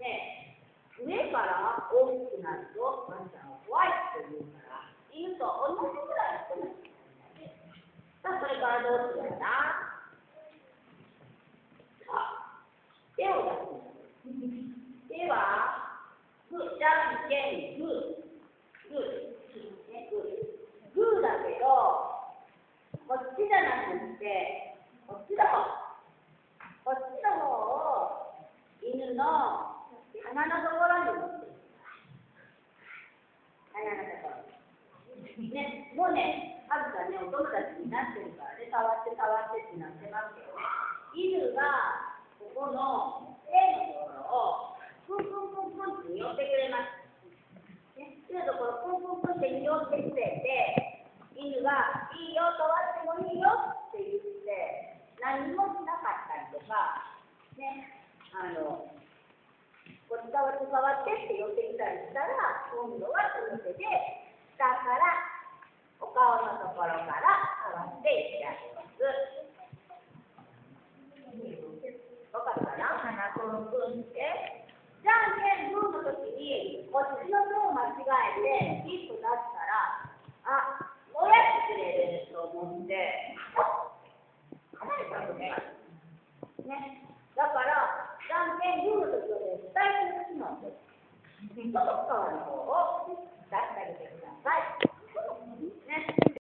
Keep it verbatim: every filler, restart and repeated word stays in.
ね、上から大きくなると、ワンちゃんは怖いって言うから、犬と同じぐらいの子です。さあ、それからどうするかな。手を出す。手は、グー、じゃんけん、グー。グー、ね、グー。グーだけど、こっちじゃなくて、こっちの方。こっちの方を、犬の鼻のところに持っていく。鼻のところに。ね、もうね、はずがね、お友達になってるからね、触って触ってってなってますけどね。犬が、ここの手のところを、プンプンプンプンって匂ってくれます。ね、手のところ、プンプンプンって匂ってくれて、犬が、いいよ、触ってもいいよって言って、何もしなかったりとか、ね、あの、こっち触って触ってって寄ってきたりしたら、今度はその手で、下から、お顔のところから触っていってあげます。わかるかな？鼻くんくんって。じゃんけんグーの時に、こっちの手を間違えて、ピッと出したら、あ、もやってくれると思って、離れちゃうね。ね。だから、じゃんけんグーの時はね、伝えてる機能です。外側の方を出してあげてください。